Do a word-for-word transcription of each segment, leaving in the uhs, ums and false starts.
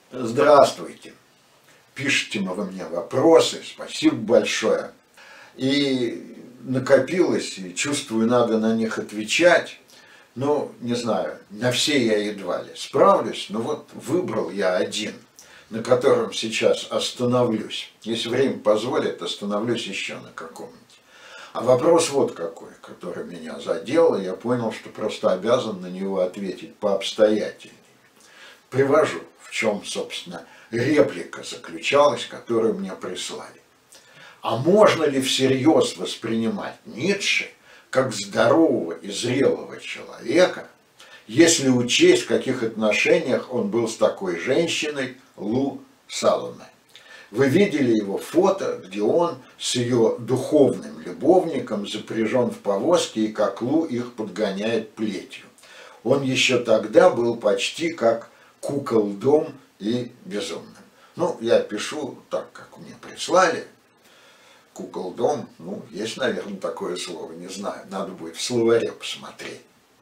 Здравствуйте. Пишите вы мне вопросы, спасибо большое. И накопилось, и чувствую, надо на них отвечать. Ну, не знаю, на все я едва ли справлюсь, но вот выбрал я один, на котором сейчас остановлюсь. Если время позволит, остановлюсь еще на каком-нибудь. А вопрос вот какой, который меня задел, и я понял, что просто обязан на него ответить пообстоятельнее. Привожу, в чем, собственно, реплика заключалась, которую мне прислали. А можно ли всерьез воспринимать Ницше как здорового и зрелого человека, если учесть, в каких отношениях он был с такой женщиной Лу Саломе? Вы видели его фото, где он с ее духовным любовником запряжен в повозке, и как Лу их подгоняет плетью. Он еще тогда был почти как куколдом и безумным. Ну, я пишу так, как мне прислали. Куколдом, ну, есть, наверное, такое слово, не знаю, надо будет в словаре посмотреть.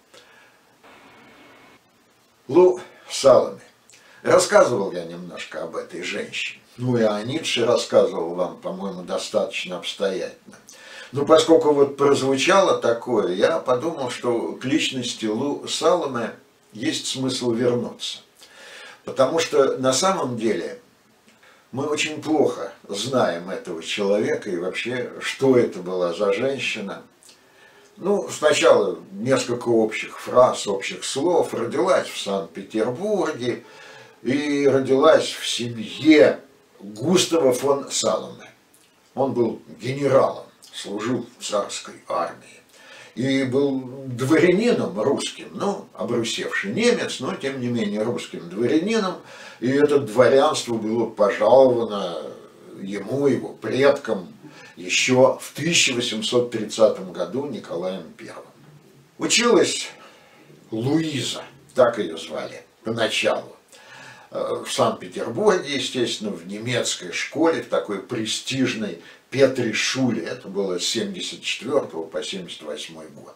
Лу Саломе. Рассказывал я немножко об этой женщине. Ну и о Ницше рассказывал вам, по-моему, достаточно обстоятельно. Но поскольку вот прозвучало такое, я подумал, что к личности Лу Саломе есть смысл вернуться. Потому что на самом деле мы очень плохо знаем этого человека и вообще, что это была за женщина. Ну, сначала несколько общих фраз, общих слов. Родилась в Санкт-Петербурге и родилась в семье Густава фон Саломе. Он был генералом, служил в царской армии. И был дворянином русским, ну, обрусевший немец, но тем не менее русским дворянином. И это дворянство было пожаловано ему, его предкам, еще в тысяча восемьсот тридцатом году Николаем Первым. Училась Луиза, так ее звали поначалу, в Санкт-Петербурге, естественно, в немецкой школе, в такой престижной Петри-Шуле. Это было с семьдесят четвёртого по семьдесят восьмой год.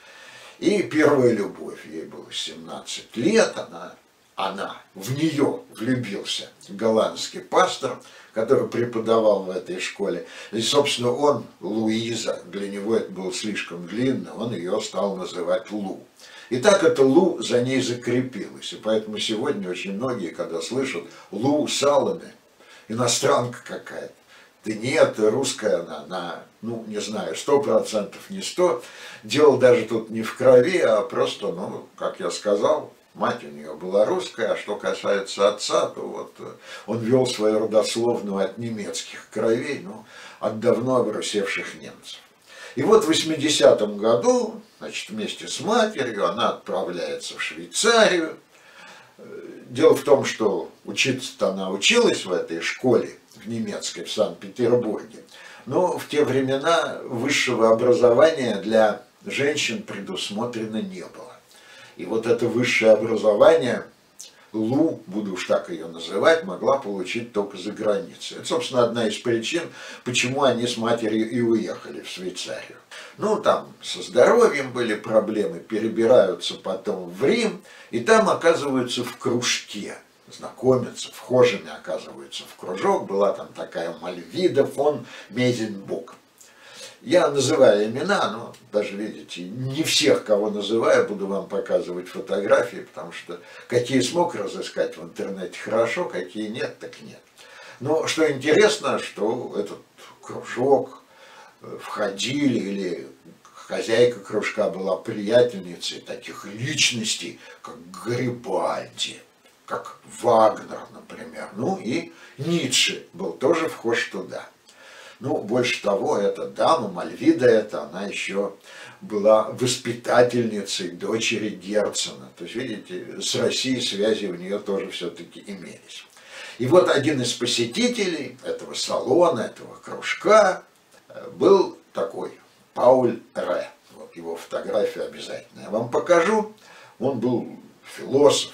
И первая любовь, ей было семнадцать лет, она, она в нее влюбился голландский пастор, который преподавал в этой школе. И, собственно, он, Луиза, для него это было слишком длинно, он ее стал называть Лу. И так это Лу за ней закрепилось. И поэтому сегодня очень многие, когда слышат Лу Саломе, иностранка какая-то, да нет, русская она, она, ну, не знаю, сто процентов не сто. Дело даже тут не в крови, а просто, ну, как я сказал, мать у нее была русская, а что касается отца, то вот он вел свою родословную от немецких кровей, ну, от давно обрусевших немцев. И вот в восьмидесятом году, значит, вместе с матерью она отправляется в Швейцарию. Дело в том, что учиться-то она училась в этой школе, в немецкой, в Санкт-Петербурге, но в те времена высшего образования для женщин предусмотрено не было. И вот это высшее образование Лу, буду уж так ее называть, могла получить только за границей. Это, собственно, одна из причин, почему они с матерью и уехали в Швейцарию. Ну, там со здоровьем были проблемы, перебираются потом в Рим, и там оказываются в кружке, знакомятся, вхожими оказываются в кружок. Была там такая Мальвида фон Мезенбук. Я называю имена, но даже, видите, не всех, кого называю, буду вам показывать фотографии, потому что какие смог разыскать в интернете хорошо, какие нет, так нет. Но что интересно, что этот кружок входили, или хозяйка кружка была приятельницей таких личностей, как Гарибальди, как Вагнер, например, ну и Ницше был тоже вхож туда. Ну, больше того, эта дама, Мальвида эта, она еще была воспитательницей дочери Герцена. То есть, видите, с Россией связи у нее тоже все-таки имелись. И вот один из посетителей этого салона, этого кружка, был такой Пауль Ре. Вот его фотографию обязательно я вам покажу. Он был философ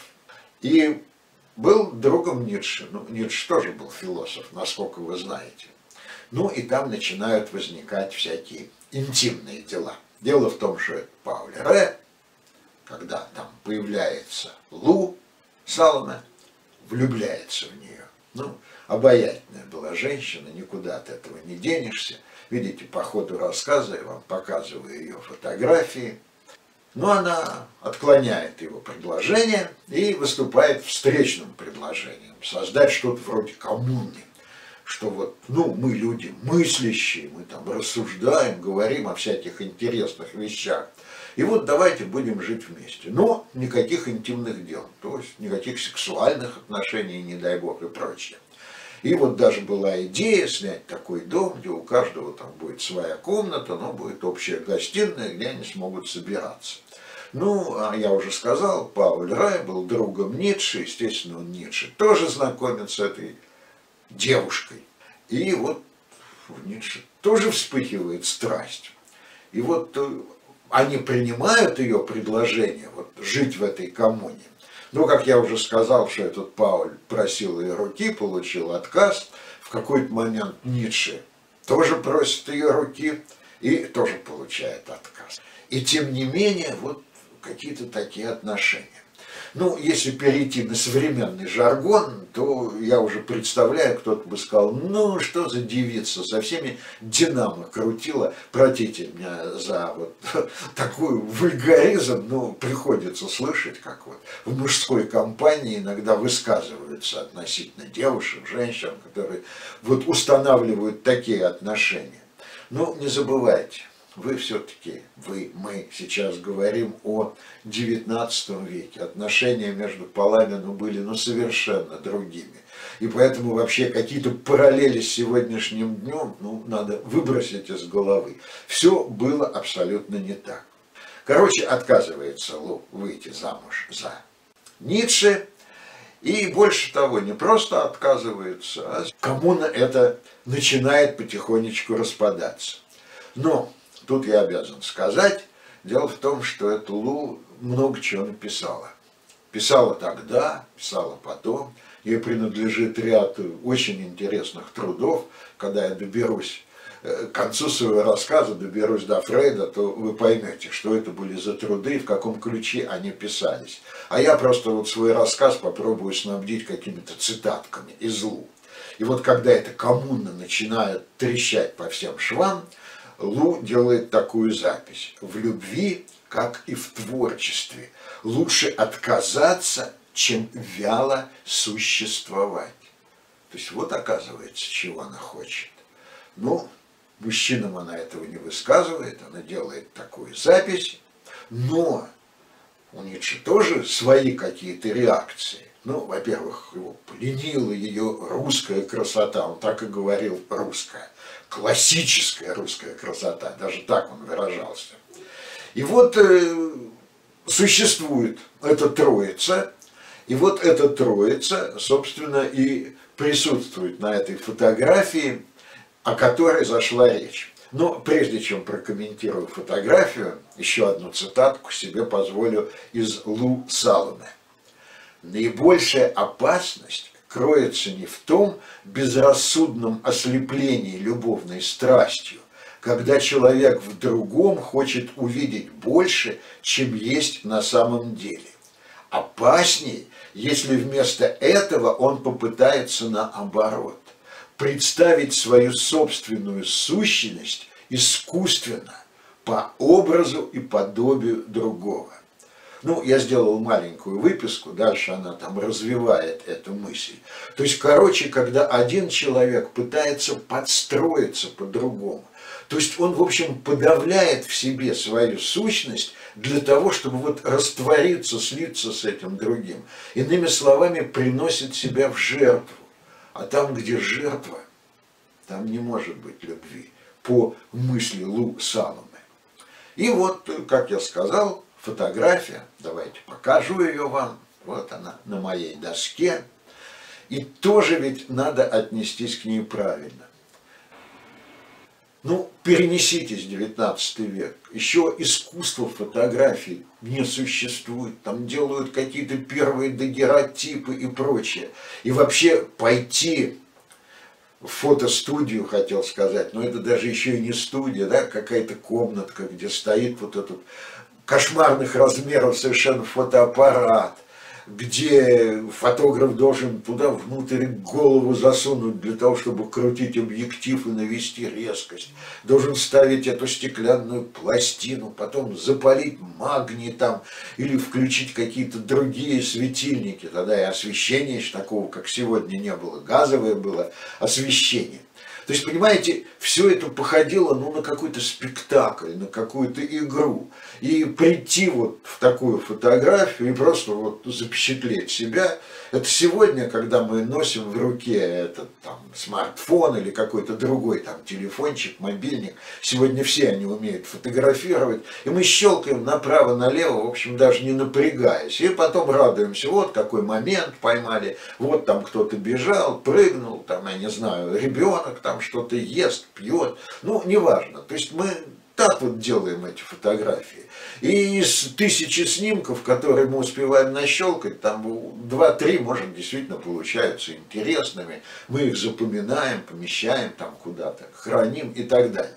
и был другом Ницше. Ну, Ницше тоже был философ, насколько вы знаете. Ну и там начинают возникать всякие интимные дела. Дело в том, что Пауль Ре, когда там появляется Лу Саломе, влюбляется в нее. Ну, обаятельная была женщина, никуда от этого не денешься. Видите, по ходу рассказа я вам показываю ее фотографии. Но она отклоняет его предложение и выступает встречным предложением. Создать что-то вроде коммуны. Что вот, ну, мы люди мыслящие, мы там рассуждаем, говорим о всяких интересных вещах. И вот давайте будем жить вместе. Но никаких интимных дел, то есть никаких сексуальных отношений, не дай бог, и прочее. И вот даже была идея снять такой дом, где у каждого там будет своя комната, но будет общая гостиная, где они смогут собираться. Ну, а я уже сказал, Пауль Рай был другом Ницше, естественно, он Ницше тоже знакомит с этой девушкой. И вот в Ницше тоже вспыхивает страсть. И вот они принимают ее предложение вот, жить в этой коммуне. Но, как я уже сказал, что этот Пауль просил ее руки, получил отказ. В какой-то момент Ницше тоже просит ее руки и тоже получает отказ. И тем не менее, вот какие-то такие отношения. Ну, если перейти на современный жаргон, то я уже представляю, кто-то бы сказал, ну, что за девица, со всеми Динамо крутила, простите меня за вот такой вульгаризм, но приходится слышать, как вот в мужской компании иногда высказываются относительно девушек, женщин, которые вот устанавливают такие отношения. Но не забывайте, вы все-таки, вы, мы сейчас говорим о девятнадцатом веке. Отношения между полами ну, были ну, совершенно другими. И поэтому вообще какие-то параллели с сегодняшним днем ну, надо выбросить из головы. Все было абсолютно не так. Короче, отказывается Лу выйти замуж за Ницше. И больше того, не просто отказывается, а коммуна это начинает потихонечку распадаться. Но тут я обязан сказать, дело в том, что эта Лу много чего написала. Писала тогда, писала потом. Ей принадлежит ряд очень интересных трудов. Когда я доберусь к концу своего рассказа, доберусь до Фрейда, то вы поймете, что это были за труды и в каком ключе они писались. А я просто вот свой рассказ попробую снабдить какими-то цитатками из Лу. И вот когда эта коммуна начинает трещать по всем швам, Лу делает такую запись. В любви, как и в творчестве, лучше отказаться, чем вяло существовать. То есть вот оказывается, чего она хочет. Ну, мужчинам она этого не высказывает, она делает такую запись, но у Ницше тоже свои какие-то реакции. Ну, во-первых, его пленила ее русская красота, он так и говорил русская. Классическая русская красота, даже так он выражался. И вот э, существует эта троица, и вот эта троица, собственно, и присутствует на этой фотографии, о которой зашла речь. Но прежде чем прокомментирую фотографию, еще одну цитатку себе позволю из Лу Саломе. Наибольшая опасность кроется не в том безрассудном ослеплении любовной страстью, когда человек в другом хочет увидеть больше, чем есть на самом деле. Опасней, если вместо этого он попытается наоборот представить свою собственную сущность искусственно, по образу и подобию другого. Ну, я сделал маленькую выписку, дальше она там развивает эту мысль. То есть, короче, когда один человек пытается подстроиться по-другому, то есть он, в общем, подавляет в себе свою сущность для того, чтобы вот раствориться, слиться с этим другим. Иными словами, приносит себя в жертву. А там, где жертва, там не может быть любви, по мысли Лу Саломе. И вот, как я сказал, фотография, давайте покажу ее вам, вот она на моей доске. И тоже ведь надо отнестись к ней правильно. Ну, перенеситесь в девятнадцатый век. Еще искусство фотографий не существует. Там делают какие-то первые дагеротипы и прочее. И вообще пойти в фотостудию, хотел сказать, но это даже еще и не студия, да, какая-то комнатка, где стоит вот этот кошмарных размеров совершенно фотоаппарат, где фотограф должен туда внутрь голову засунуть для того, чтобы крутить объектив и навести резкость. Должен ставить эту стеклянную пластину, потом запалить магний там или включить какие-то другие светильники. Тогда и освещения еще такого, как сегодня, не было. Газовое было освещение. То есть, понимаете, все это походило ну, на какой-то спектакль, на какую-то игру. И прийти вот в такую фотографию и просто вот запечатлеть себя, это сегодня, когда мы носим в руке этот там, смартфон или какой-то другой там, телефончик, мобильник, сегодня все они умеют фотографировать, и мы щелкаем направо-налево, в общем, даже не напрягаясь. И потом радуемся, вот какой момент поймали, вот там кто-то бежал, прыгнул, там, я не знаю, ребенок там что-то ест, пьет, ну, неважно. То есть мы так вот делаем эти фотографии. И из тысячи снимков, которые мы успеваем нащелкать, там два-три, может, действительно получаются интересными. Мы их запоминаем, помещаем там куда-то, храним и так далее.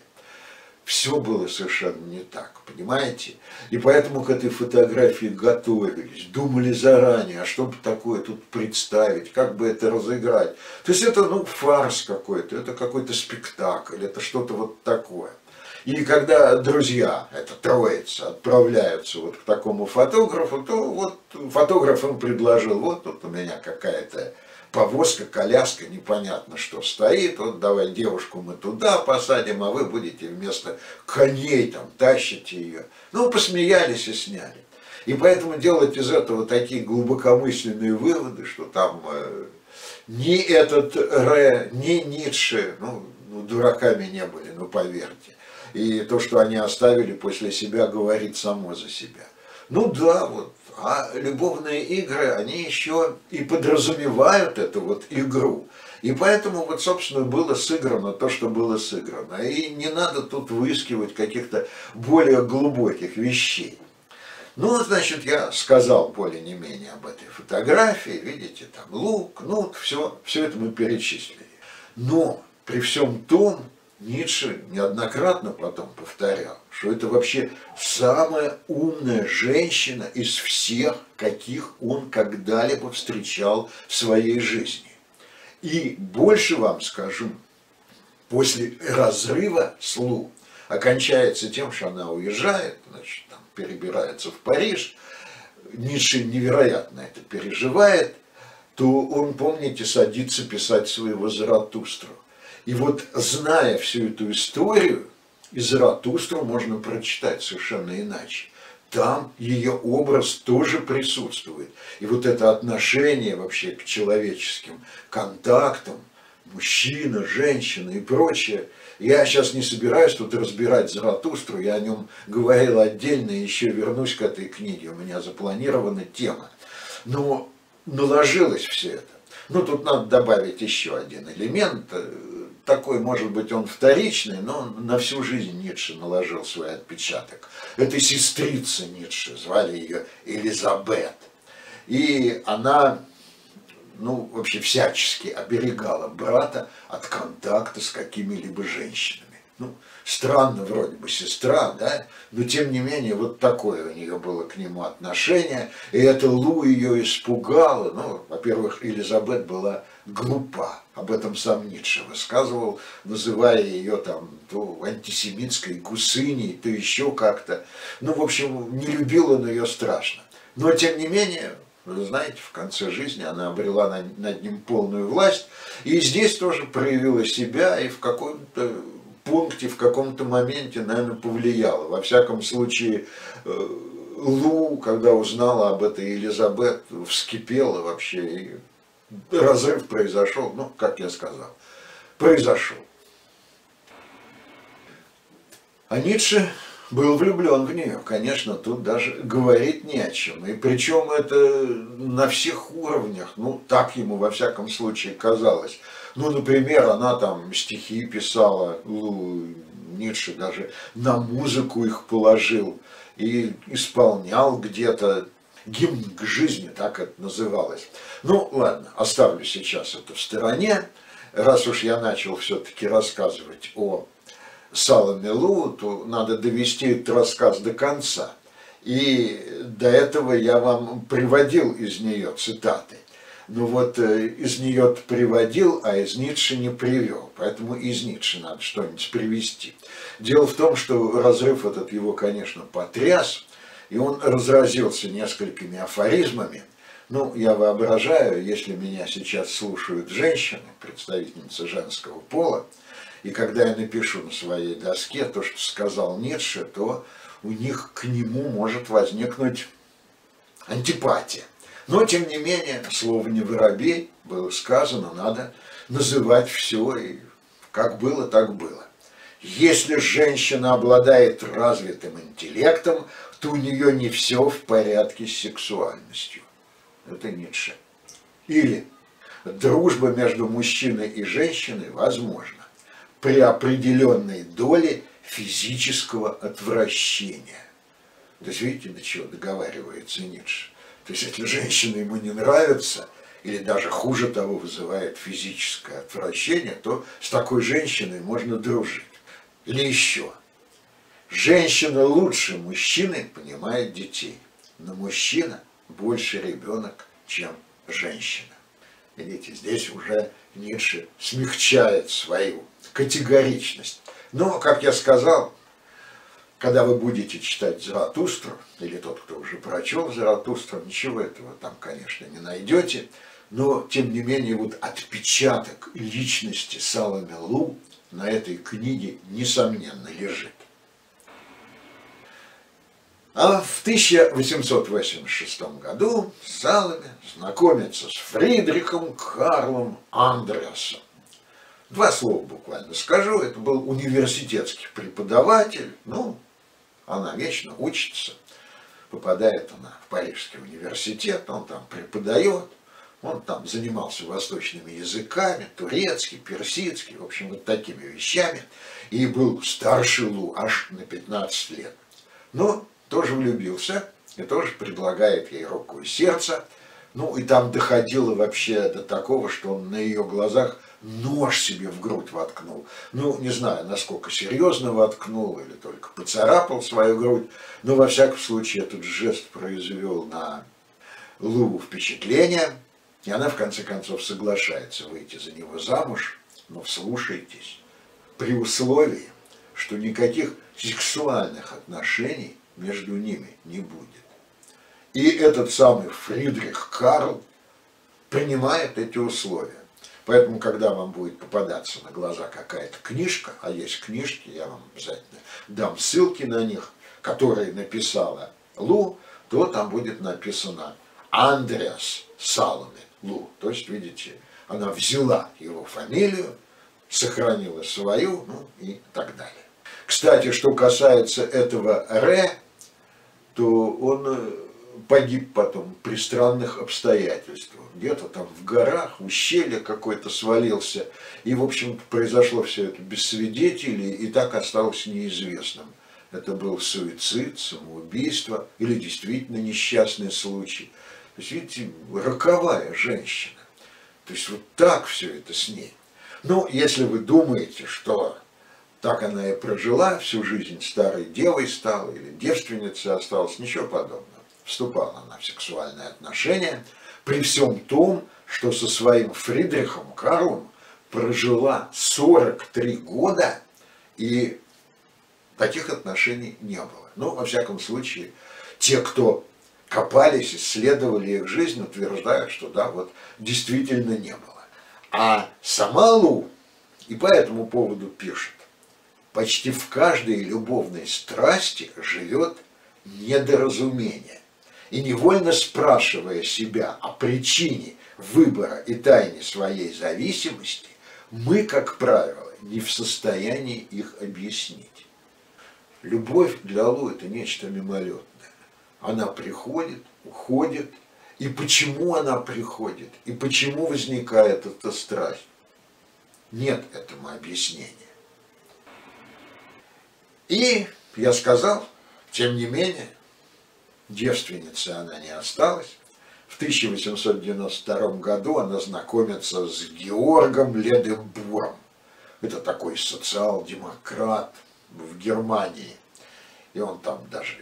Все было совершенно не так, понимаете? И поэтому к этой фотографии готовились, думали заранее, а что бы такое тут представить, как бы это разыграть. То есть это, ну, фарс какой-то, это какой-то спектакль, это что-то вот такое. И когда друзья, это троица, отправляются вот к такому фотографу, то вот фотограф им предложил, вот тут у меня какая-то повозка, коляска, непонятно что стоит, вот давай девушку мы туда посадим, а вы будете вместо коней там тащите ее. Ну, посмеялись и сняли. И поэтому делать из этого такие глубокомысленные выводы, что там э, ни этот Ре, ни Ницше, ну, ну, дураками не были, ну, поверьте. И то, что они оставили после себя, говорит само за себя. Ну да, вот. А любовные игры, они еще и подразумевают эту вот игру. И поэтому вот, собственно, было сыграно то, что было сыграно. И не надо тут выискивать каких-то более глубоких вещей. Ну, значит, я сказал более не менее об этой фотографии. Видите, там лук, кнут, все, все это мы перечислили. Но при всем том, Ницше неоднократно потом повторял, что это вообще самая умная женщина из всех, каких он когда-либо встречал в своей жизни. И больше вам скажу, после разрыва с Лу окончается тем, что она уезжает, значит, там, перебирается в Париж, Ницше невероятно это переживает, то он, помните, садится писать своего Заратустру. И вот, зная всю эту историю, из Заратустру можно прочитать совершенно иначе. Там ее образ тоже присутствует. И вот это отношение вообще к человеческим контактам, мужчина, женщина и прочее. Я сейчас не собираюсь тут разбирать Заратустру, я о нем говорил отдельно, и еще вернусь к этой книге, у меня запланирована тема. Но наложилось все это. Ну, тут надо добавить еще один элемент. Такой, может быть, он вторичный, но на всю жизнь Ницше наложил свой отпечаток. Это сестрица Ницше, звали ее Элизабет. И она, ну, вообще всячески оберегала брата от контакта с какими-либо женщинами. Ну, странно вроде бы сестра, да, но тем не менее вот такое у нее было к нему отношение, и это Лу ее испугало. Ну, во-первых, Элизабет была глупа, об этом сам Ницше высказывал, называя ее там то антисемитской гусыней, то еще как-то. Ну, в общем, не любил он ее страшно. Но тем не менее, вы знаете, в конце жизни она обрела над, над ним полную власть, и здесь тоже проявила себя, и в каком-то пункте, в каком-то моменте, наверное, повлияла. Во всяком случае, Лу, когда узнала об этой Элизабет, вскипела вообще, и разрыв произошел, ну, как я сказал, произошел. А Ницше был влюблен в нее, конечно, тут даже говорить не о чем. И причем это на всех уровнях, ну, так ему во всяком случае казалось. Ну, например, она там стихи писала, Лу, Ницше даже на музыку их положил и исполнял где-то. Гимн к жизни, так это называлось. Ну, ладно, оставлю сейчас это в стороне. Раз уж я начал все-таки рассказывать о Саломе Лу, то надо довести этот рассказ до конца. И до этого я вам приводил из нее цитаты. Ну вот из нее приводил, а из Ницше не привел. Поэтому из Ницше надо что-нибудь привести. Дело в том, что разрыв этот его, конечно, потряс. И он разразился несколькими афоризмами. Ну, я воображаю, если меня сейчас слушают женщины, представительницы женского пола, и когда я напишу на своей доске то, что сказал Ницше, то у них к нему может возникнуть антипатия. Но, тем не менее, слово «не воробей» было сказано, надо называть все, и как было, так было. Если женщина обладает развитым интеллектом, то у нее не все в порядке с сексуальностью. Это Ницше. Или дружба между мужчиной и женщиной возможна при определенной доле физического отвращения. То есть видите, до чего договаривается Ницше. То есть если женщина ему не нравится, или даже хуже того вызывает физическое отвращение, то с такой женщиной можно дружить. Или еще. Женщина лучше мужчины понимает детей, но мужчина больше ребенок, чем женщина. Видите, здесь уже Ницше смягчает свою категоричность. Но, как я сказал, когда вы будете читать Заратустру, или тот, кто уже прочел Заратустру, ничего этого там, конечно, не найдете, но, тем не менее, вот отпечаток личности Саломе Лу на этой книге, несомненно, лежит. А в тысяча восемьсот восемьдесят шестом году Саломе знакомится с Фридрихом Карлом Андреасом. Два слова буквально скажу. Это был университетский преподаватель. Ну, она вечно учится. Попадает она в Парижский университет, он там преподает. Он там занимался восточными языками, турецкий, персидский, в общем, вот такими вещами. И был старше Лу аж на пятнадцать лет. Но тоже влюбился и тоже предлагает ей руку и сердце. Ну, и там доходило вообще до такого, что он на ее глазах нож себе в грудь воткнул. Ну, не знаю, насколько серьезно воткнул или только поцарапал свою грудь, но во всяком случае этот жест произвел на Лу впечатление, и она в конце концов соглашается выйти за него замуж, но вслушайтесь, при условии, что никаких сексуальных отношений между ними не будет. И этот самый Фридрих Карл принимает эти условия. Поэтому, когда вам будет попадаться на глаза какая-то книжка, а есть книжки, я вам обязательно дам ссылки на них, которые написала Лу, то там будет написано Андреас Саломе Лу. То есть, видите, она взяла его фамилию, сохранила свою, ну и так далее. Кстати, что касается этого Ре, то он погиб потом при странных обстоятельствах. Где-то там в горах, ущелье какое-то свалился. И, в общем-то, произошло все это без свидетелей, и так осталось неизвестным. Это был суицид, самоубийство или действительно несчастный случай. То есть, видите, роковая женщина. То есть, вот так все это с ней. Ну, если вы думаете, что так она и прожила всю жизнь, старой девой стала или девственницей осталась, ничего подобного. Вступала она в сексуальные отношения, при всем том, что со своим Фридрихом Карлом прожила сорок три года, и таких отношений не было. Ну, во всяком случае, те, кто копались, исследовали их жизнь, утверждают, что да, вот действительно не было. А сама Лу и по этому поводу пишет: почти в каждой любовной страсти живет недоразумение. И невольно спрашивая себя о причине выбора и тайне своей зависимости, мы, как правило, не в состоянии их объяснить. Любовь для Лу – это нечто мимолетное. Она приходит, уходит. И почему она приходит? И почему возникает эта страсть? Нет этому объяснения. И я сказал, тем не менее, девственницей она не осталась. В тысяча восемьсот девяносто втором году она знакомится с Георгом Ледебуром. Это такой социал-демократ в Германии. И он там даже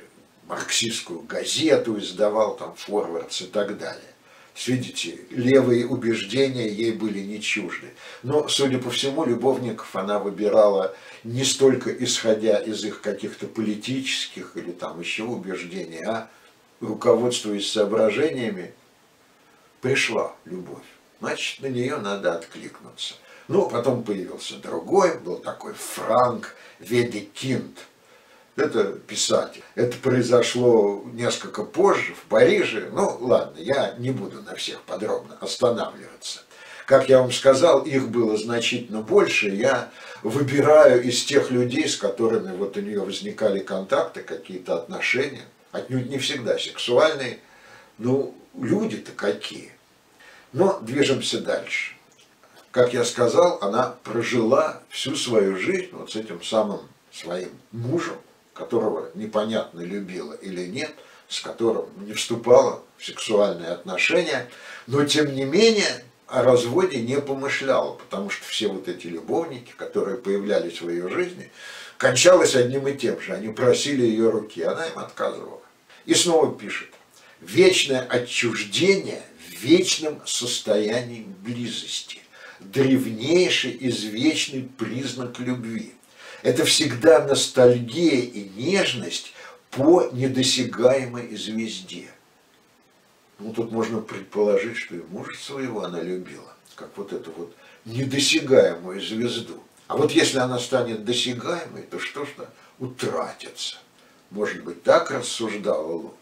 марксистскую газету издавал, там «Форвардс» и так далее. Видите, левые убеждения ей были не чужды. Но, судя по всему, любовников она выбирала не столько исходя из их каких-то политических или там еще убеждений, а руководствуясь соображениями, пришла любовь. Значит, на нее надо откликнуться. Ну, потом появился другой, был такой Франк Ведекинд. Это писатель. Это произошло несколько позже, в Париже. Ну, ладно, я не буду на всех подробно останавливаться. Как я вам сказал, их было значительно больше. Я выбираю из тех людей, с которыми вот у нее возникали контакты, какие-то отношения. Отнюдь не всегда сексуальные. Ну, люди-то какие. Но движемся дальше. Как я сказал, она прожила всю свою жизнь вот с этим самым своим мужем, которого непонятно любила или нет, с которым не вступала в сексуальные отношения, но тем не менее о разводе не помышляла, потому что все вот эти любовники, которые появлялись в ее жизни, кончалось одним и тем же. Они просили ее руки, она им отказывала. И снова пишет: вечное отчуждение в вечном состоянии близости, древнейший извечный признак любви. Это всегда ностальгия и нежность по недосягаемой звезде. Ну, тут можно предположить, что и мужа своего она любила, как вот эту вот недосягаемую звезду. А вот если она станет досягаемой, то что ж-то утратится? Может быть, так рассуждала Лу.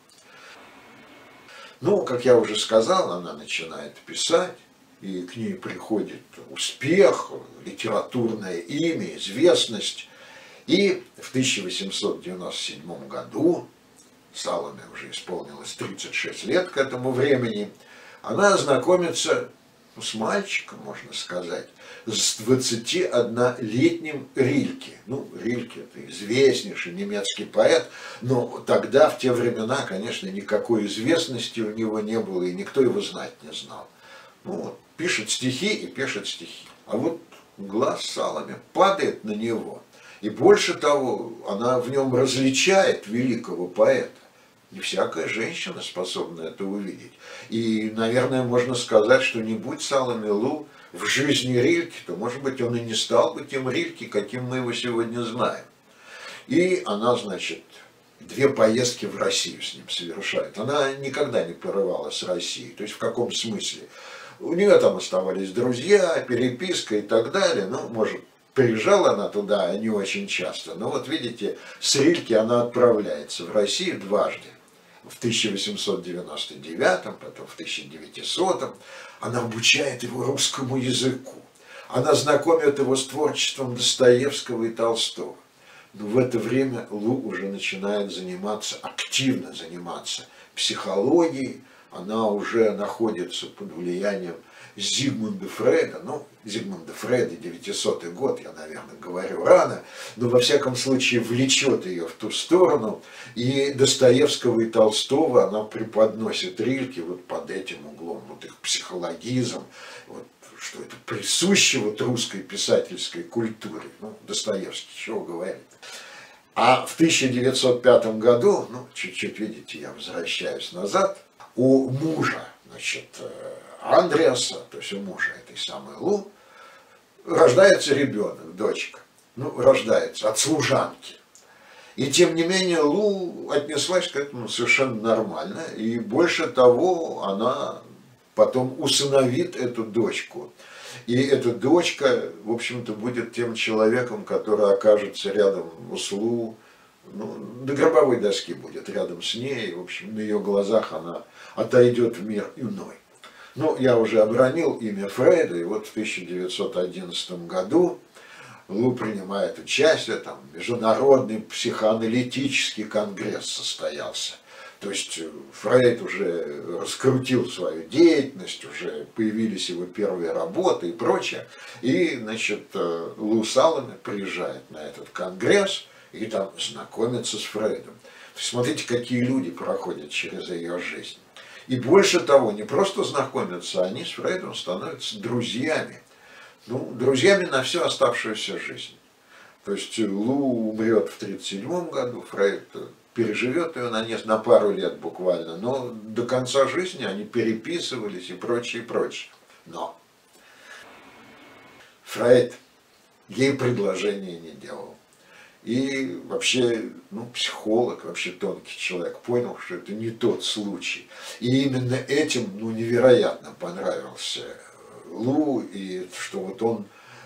Ну, как я уже сказал, она начинает писать, и к ней приходит успех, литературное имя, известность. И в тысяча восемьсот девяносто седьмом году, Саломе уже исполнилось тридцать шесть лет к этому времени, она знакомится, ну, с мальчиком, можно сказать, с двадцатиоднолетним Рильке. Ну, Рильке – это известнейший немецкий поэт, но тогда, в те времена, конечно, никакой известности у него не было, и никто его знать не знал. Ну, вот, пишет стихи и пишет стихи. А вот глаз Саломе падает на него. И больше того, она в нем различает великого поэта. Не всякая женщина способна это увидеть. И, наверное, можно сказать, что не будь Саломе Лу в жизни Рильке, то, может быть, он и не стал бы тем Рильке, каким мы его сегодня знаем. И она, значит, две поездки в Россию с ним совершает. Она никогда не порывалась с Россией. То есть в каком смысле? У нее там оставались друзья, переписка и так далее. Ну, может, приезжала она туда не очень часто. Но вот видите, с Рильке она отправляется в Россию дважды. В тысяча восемьсот девяносто девятом, потом в тысяча девятисотом. Она обучает его русскому языку. Она знакомит его с творчеством Достоевского и Толстого. Но в это время Лу уже начинает заниматься, активно заниматься психологией. Она уже находится под влиянием Зигмунда Фрейда. Ну, Зигмунда Фрейда, девятисотый год, я, наверное, говорю рано, но во всяком случае влечет ее в ту сторону. И Достоевского и Толстого она преподносит Рильке вот под этим углом, вот их психологизм, вот, что это присуще вот русской писательской культуре. Ну, Достоевский, чего говорит. А в тысяча девятьсот пятом году, ну, чуть-чуть, видите, я возвращаюсь назад, у мужа, значит, Андреаса, то есть у мужа этой самой Лу, рождается ребенок, дочка. Ну, рождается от служанки. И тем не менее Лу отнеслась к этому совершенно нормально. И больше того, она потом усыновит эту дочку. И эта дочка, в общем-то, будет тем человеком, который окажется рядом с Лу, ну, до гробовой доски будет рядом с ней. В общем, на ее глазах она отойдет в мир иной. Ну, я уже обронил имя Фрейда, и вот в тысяча девятьсот одиннадцатом году Лу принимает участие, там международный психоаналитический конгресс состоялся. То есть Фрейд уже раскрутил свою деятельность, уже появились его первые работы и прочее. И, значит, Лу Саломе приезжает на этот конгресс и там знакомится с Фрейдом. То есть смотрите, какие люди проходят через ее жизнь. И больше того, не просто знакомятся, они с Фрейдом становятся друзьями. Ну, друзьями на всю оставшуюся жизнь. То есть Лу умрет в тридцать седьмом году, Фрейд переживет ее на, на пару лет буквально, но до конца жизни они переписывались и прочее, и прочее. Но Фрейд ей предложение не делал. И вообще, ну, психолог, вообще тонкий человек, понял, что это не тот случай. И именно этим, ну, невероятно понравился Лу, и что вот он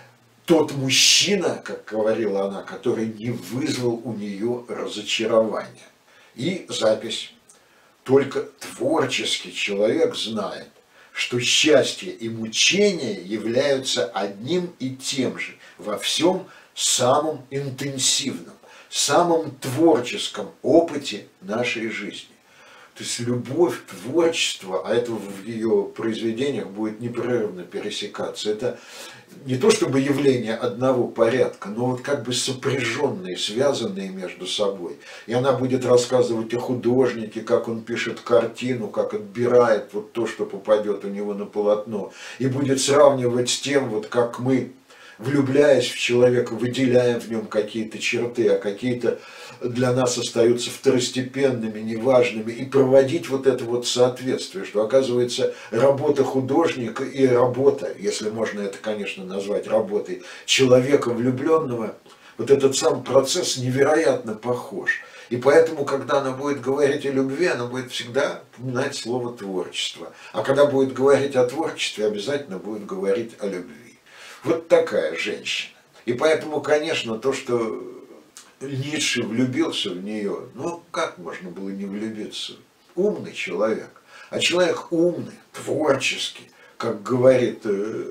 тот мужчина, как говорила она, который не вызвал у нее разочарования. И запись. Только творческий человек знает, что счастье и мучение являются одним и тем же во всем самом интенсивном, самом творческом опыте нашей жизни. То есть любовь, творчество, а это в ее произведениях будет непрерывно пересекаться. Это не то чтобы явление одного порядка, но вот как бы сопряженные, связанные между собой. И она будет рассказывать о художнике, как он пишет картину, как отбирает вот то, что попадет у него на полотно. И будет сравнивать с тем, вот как мы, влюбляясь в человека, выделяем в нем какие-то черты, а какие-то для нас остаются второстепенными, неважными, и проводить вот это вот соответствие, что оказывается работа художника и работа, если можно это, конечно, назвать работой человека влюбленного, вот этот сам процесс невероятно похож. И поэтому, когда она будет говорить о любви, она будет всегда упоминать слово творчество. А когда будет говорить о творчестве, обязательно будет говорить о любви. Вот такая женщина. И поэтому, конечно, то, что Ницше влюбился в нее, ну как можно было не влюбиться? Умный человек. А человек умный, творческий, как говорит э,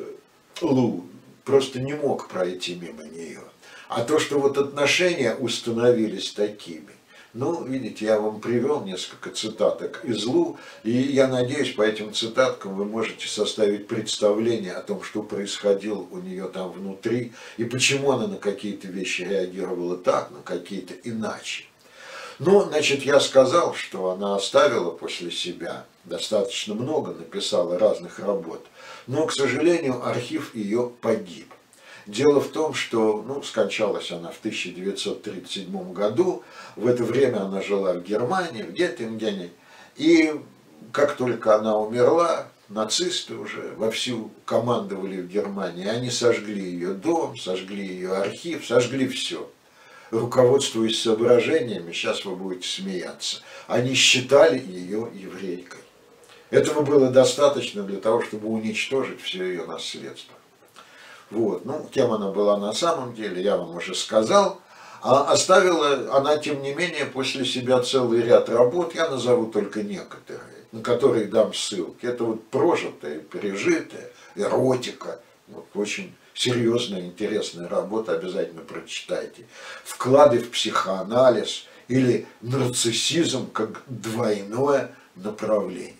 Лу, просто не мог пройти мимо нее. А то, что вот отношения установились такими, ну, видите, я вам привел несколько цитаток из Лу, и я надеюсь, по этим цитаткам вы можете составить представление о том, что происходило у нее там внутри, и почему она на какие-то вещи реагировала так, на какие-то иначе. Ну, значит, я сказал, что она оставила после себя достаточно много, написала разных работ, но, к сожалению, архив ее погиб. Дело в том, что ну, скончалась она в тысяча девятьсот тридцать седьмом году, в это время она жила в Германии, в Геттингене, и как только она умерла, нацисты уже вовсю командовали в Германии, они сожгли ее дом, сожгли ее архив, сожгли все. Руководствуясь соображениями, сейчас вы будете смеяться, они считали ее еврейкой. Этого было достаточно для того, чтобы уничтожить все ее наследство. Вот. Ну, кем она была на самом деле, я вам уже сказал. А оставила она, тем не менее, после себя целый ряд работ, я назову только некоторые, на которые дам ссылки. Это вот прожитая, пережитая, эротика, вот, очень серьезная, интересная работа, обязательно прочитайте. Вклады в психоанализ или нарциссизм как двойное направление.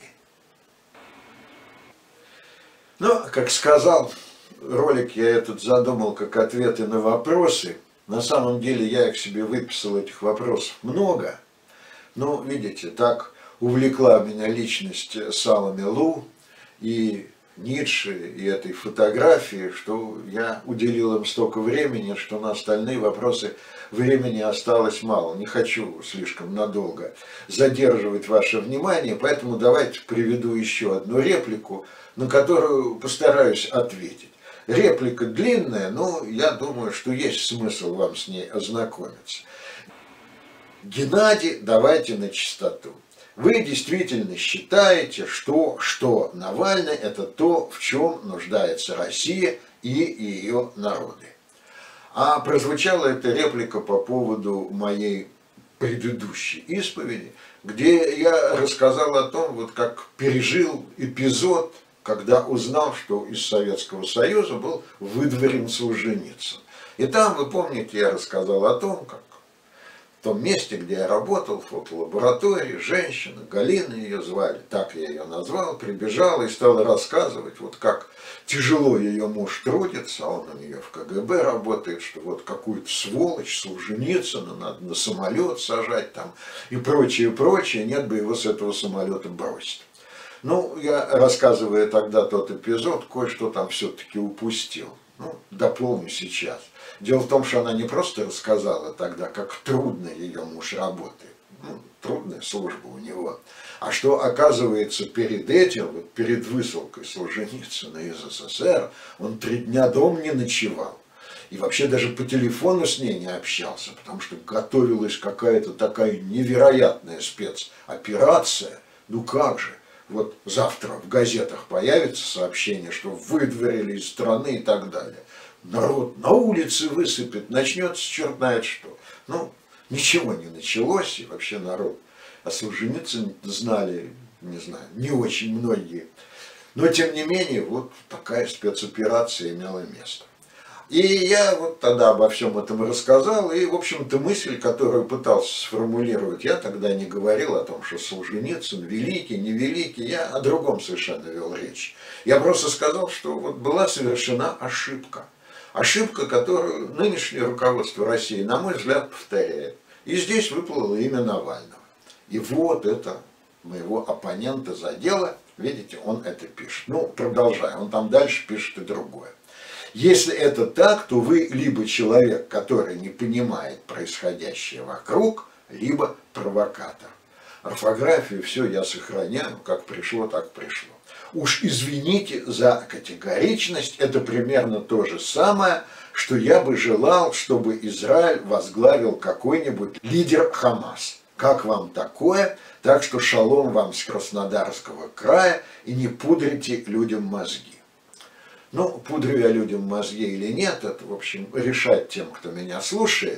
Ну, как сказал, ролик я этот задумал как ответы на вопросы. На самом деле я их себе выписал, этих вопросов много. Но, видите, так увлекла меня личность Саломе Лу и Ницше, и этой фотографии, что я уделил им столько времени, что на остальные вопросы времени осталось мало. Не хочу слишком надолго задерживать ваше внимание, поэтому давайте приведу еще одну реплику, на которую постараюсь ответить. Реплика длинная, но я думаю, что есть смысл вам с ней ознакомиться. Геннадий, давайте на чистоту. Вы действительно считаете, что, что Навальный – это то, в чем нуждается Россия и ее народы. А прозвучала эта реплика по поводу моей предыдущей исповеди, где я рассказал о том, вот как пережил эпизод, когда узнал, что из Советского Союза был выдворен Солженицын. И там, вы помните, я рассказал о том, как в том месте, где я работал, в фотолаборатории, женщина, Галина ее звали, так я ее назвал, прибежала и стала рассказывать, вот как тяжело ее муж трудится, а он у нее в ка гэ бэ работает, что вот какую-то сволочь Солженицына надо на самолет сажать там и прочее, прочее, нет бы его с этого самолета бросить. Ну, я, рассказывая тогда тот эпизод, кое-что там все-таки упустил. Ну, дополню сейчас. Дело в том, что она не просто рассказала тогда, как трудно ее муж работает. Ну, трудная служба у него. А что, оказывается, перед этим, вот перед высылкой Солженицына из СССР, он три дня дома не ночевал. И вообще даже по телефону с ней не общался, потому что готовилась какая-то такая невероятная спецоперация. Ну как же, вот завтра в газетах появится сообщение, что выдворили из страны и так далее. Народ на улице высыпет, начнется черт знает что. Ну, ничего не началось, и вообще народ о Солженицыне знали, не знаю, не очень многие. Но тем не менее, вот такая спецоперация имела место. И я вот тогда обо всем этом рассказал, и, в общем-то, мысль, которую пытался сформулировать, я тогда не говорил о том, что Солженицын великий, невеликий, я о другом совершенно вел речь. Я просто сказал, что вот была совершена ошибка. Ошибка, которую нынешнее руководство России, на мой взгляд, повторяет. И здесь выплыло имя Навального. И вот это моего оппонента задело, видите, он это пишет. Ну, продолжай, он там дальше пишет и другое. Если это так, то вы либо человек, который не понимает происходящее вокруг, либо провокатор. Орфографию все я сохраняю, как пришло, так пришло. Уж извините за категоричность, это примерно то же самое, что я бы желал, чтобы Израиль возглавил какой-нибудь лидер Хамас. Как вам такое? Так что шалом вам с Краснодарского края и не пудрите людям мозги. Ну, пудрю я людям мозги или нет, это, в общем, решать тем, кто меня слушает.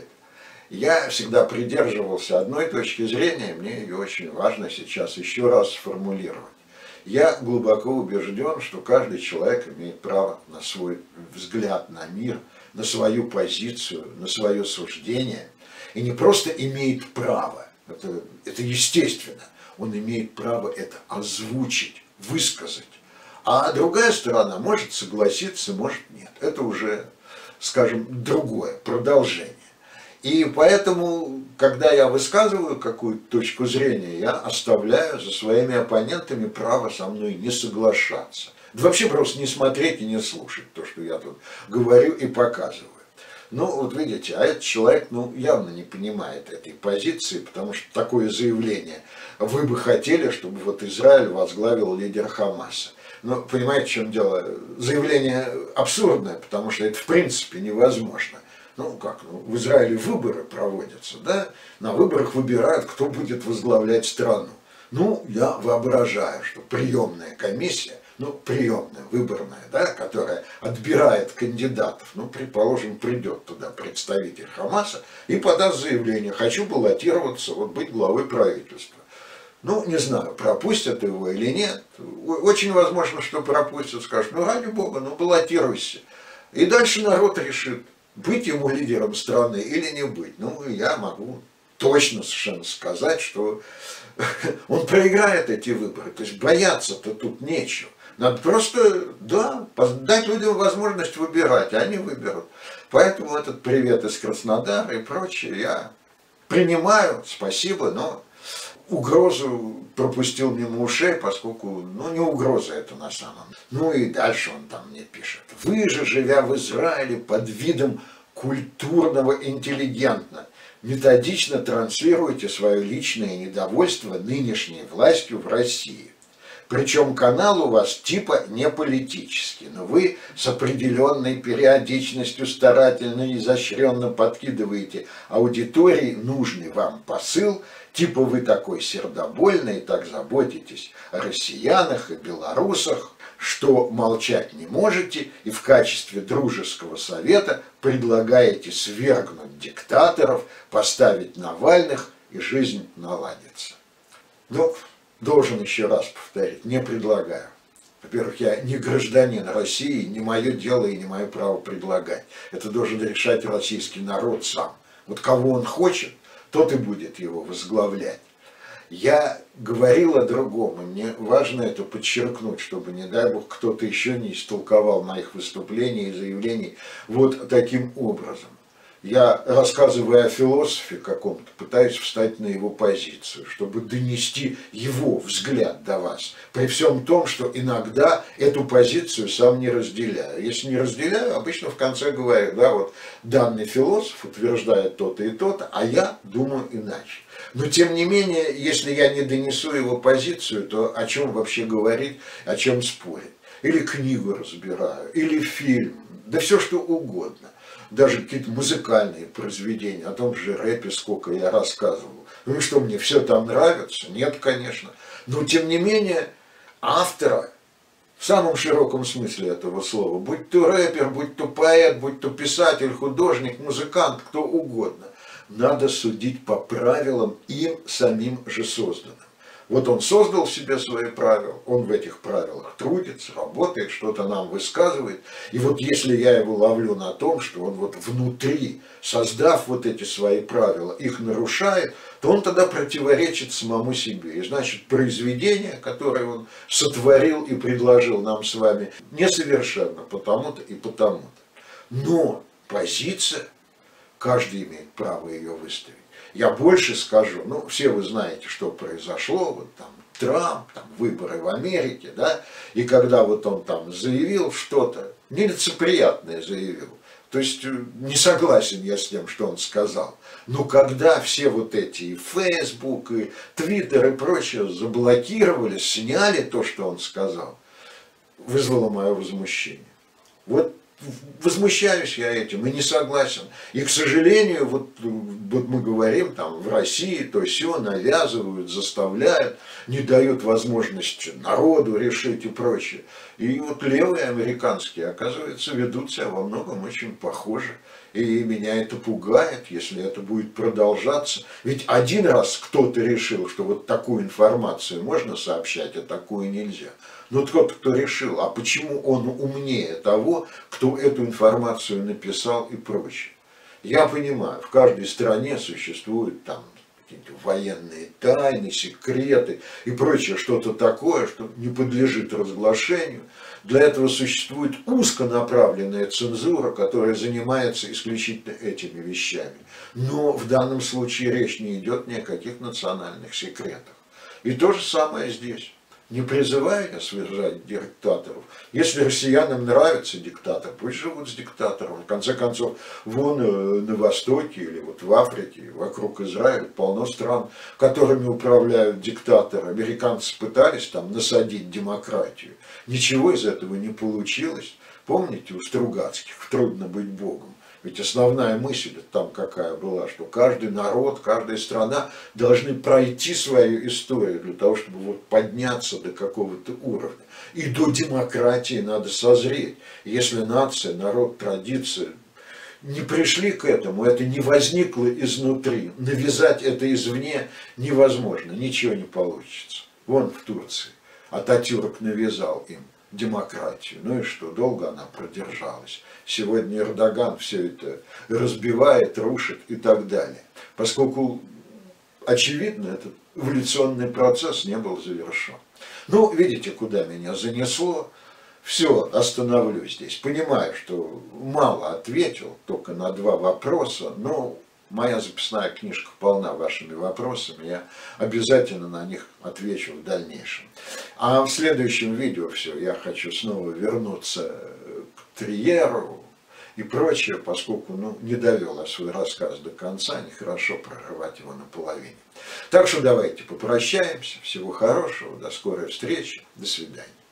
Я всегда придерживался одной точки зрения, мне ее очень важно сейчас еще раз сформулировать. Я глубоко убежден, что каждый человек имеет право на свой взгляд на мир, на свою позицию, на свое суждение. И не просто имеет право, это, это естественно, он имеет право это озвучить, высказать. А другая сторона может согласиться, может нет. Это уже, скажем, другое, продолжение. И поэтому, когда я высказываю какую-то точку зрения, я оставляю за своими оппонентами право со мной не соглашаться. Да вообще просто не смотреть и не слушать то, что я тут говорю и показываю. Ну, вот видите, а этот человек, ну, явно не понимает этой позиции, потому что такое заявление: вы бы хотели, чтобы вот Израиль возглавил лидер Хамаса. Но понимаете, в чем дело? Заявление абсурдное, потому что это в принципе невозможно. Ну как, ну, в Израиле выборы проводятся, да? На выборах выбирают, кто будет возглавлять страну. Ну, я воображаю, что приемная комиссия, ну, приемная, выборная, да, которая отбирает кандидатов, ну, предположим, придет туда представитель Хамаса и подаст заявление: хочу баллотироваться, вот быть главой правительства. Ну, не знаю, пропустят его или нет. Очень возможно, что пропустят, скажут: ну, ради бога, ну, баллотируйся. И дальше народ решит, быть ему лидером страны или не быть. Ну, я могу точно совершенно сказать, что он проиграет эти выборы. То есть бояться-то тут нечего. Надо просто, да, дать людям возможность выбирать, а они выберут. Поэтому этот привет из Краснодара и прочее я принимаю, спасибо, но угрозу пропустил мимо ушей, поскольку, ну, не угроза это на самом деле. Ну и дальше он там мне пишет: вы же, живя в Израиле под видом культурного интеллигента, методично транслируете свое личное недовольство нынешней властью в России. Причем канал у вас типа не политический, но вы с определенной периодичностью старательно и изощренно подкидываете аудитории нужный вам посыл, типа вы такой сердобольный и так заботитесь о россиянах и белорусах, что молчать не можете, и в качестве дружеского совета предлагаете свергнуть диктаторов, поставить Навальных, и жизнь наладится. Ну, должен еще раз повторить, не предлагаю. Во-первых, я не гражданин России, не мое дело и не мое право предлагать. Это должен решать российский народ сам. Вот кого он хочет, тот и будет его возглавлять. Я говорил о другом, и мне важно это подчеркнуть, чтобы, не дай бог, кто-то еще не истолковал моих выступлений и заявлений вот таким образом. Я, рассказывая о философе каком-то, пытаюсь встать на его позицию, чтобы донести его взгляд до вас. При всем том, что иногда эту позицию сам не разделяю. Если не разделяю, обычно в конце говорю, да, вот данный философ утверждает то-то и то-то, а я думаю иначе. Но тем не менее, если я не донесу его позицию, то о чем вообще говорить, о чем спорить? Или книгу разбираю, или фильм, да все что угодно. Даже какие-то музыкальные произведения, о том же рэпе сколько я рассказывал. Ну и что, мне все там нравится? Нет, конечно. Но тем не менее, автора, в самом широком смысле этого слова, будь то рэпер, будь то поэт, будь то писатель, художник, музыкант, кто угодно, надо судить по правилам им самим же созданным. Вот он создал себе свои правила, он в этих правилах трудится, работает, что-то нам высказывает. И вот если я его ловлю на том, что он вот внутри, создав вот эти свои правила, их нарушает, то он тогда противоречит самому себе. И значит, произведение, которое он сотворил и предложил нам с вами, несовершенно потому-то и потому-то. Но позиция, каждый имеет право ее выставить. Я больше скажу, ну, все вы знаете, что произошло, вот там Трамп, там выборы в Америке, да, и когда вот он там заявил что-то, нелицеприятное заявил, то есть не согласен я с тем, что он сказал, но когда все вот эти и Facebook, и Twitter и прочее заблокировали, сняли то, что он сказал, вызвало мое возмущение. Вот возмущаюсь я этим и не согласен. И, к сожалению, вот, вот мы говорим, там в России то сё навязывают, заставляют, не дают возможности народу решить и прочее. И вот левые американские, оказывается, ведут себя во многом очень похоже. И меня это пугает, если это будет продолжаться. Ведь один раз кто-то решил, что вот такую информацию можно сообщать, а такую нельзя. Но тот, кто решил, а почему он умнее того, кто эту информацию написал и прочее. Я понимаю, в каждой стране существуют там какие-то военные тайны, секреты и прочее, что-то такое, что не подлежит разглашению. Для этого существует узконаправленная цензура, которая занимается исключительно этими вещами. Но в данном случае речь не идет ни о каких национальных секретах. И то же самое здесь. Не призываю я свержать диктаторов. Если россиянам нравится диктатор, пусть живут с диктатором. В конце концов, вон на Востоке или вот в Африке, вокруг Израиля, полно стран, которыми управляют диктаторы. Американцы пытались там насадить демократию. Ничего из этого не получилось. Помните у Стругацких «Трудно быть Богом»? Ведь основная мысль там какая была, что каждый народ, каждая страна должны пройти свою историю для того, чтобы вот подняться до какого-то уровня. И до демократии надо созреть. Если нация, народ, традиция не пришли к этому, это не возникло изнутри, навязать это извне невозможно, ничего не получится. Вон в Турции Ататюрк навязал им демократию. Ну и что, долго она продержалась. Сегодня Эрдоган все это разбивает, рушит и так далее. Поскольку, очевидно, этот эволюционный процесс не был завершен. Ну, видите, куда меня занесло. Все, остановлюсь здесь. Понимаю, что мало ответил, только на два вопроса, но моя записная книжка полна вашими вопросами, я обязательно на них отвечу в дальнейшем. А в следующем видео все, я хочу снова вернуться к Триеру и прочее, поскольку ну, не довел я свой рассказ до конца, нехорошо прорывать его наполовине. Так что давайте попрощаемся, всего хорошего, до скорой встречи, до свидания.